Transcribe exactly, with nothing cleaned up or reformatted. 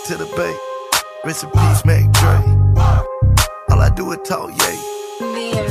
to the bay. Rest in peace, Mac Dre. All I do is talk, yay.